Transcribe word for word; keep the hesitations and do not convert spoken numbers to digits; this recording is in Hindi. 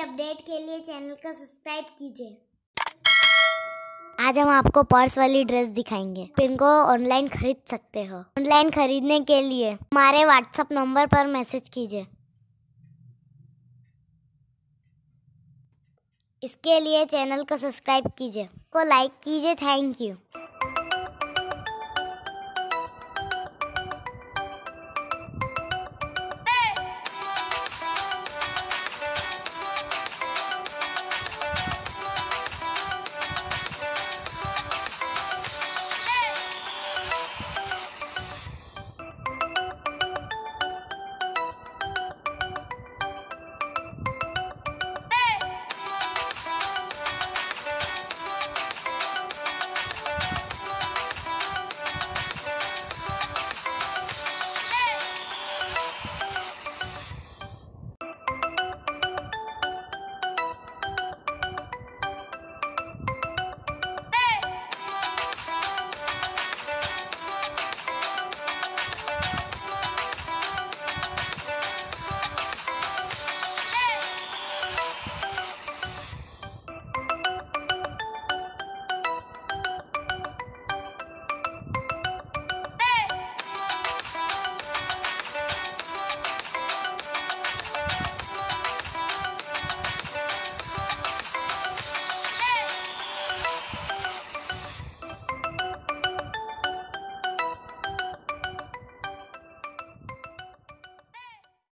अपडेट के लिए चैनल को सब्सक्राइब कीजिए। आज हम आपको पर्स वाली ड्रेस दिखाएंगे। इनको ऑनलाइन खरीद सकते हो। ऑनलाइन खरीदने के लिए हमारे व्हाट्सएप नंबर पर मैसेज कीजिए। इसके लिए चैनल को सब्सक्राइब कीजिए, को लाइक कीजिए। Thank you.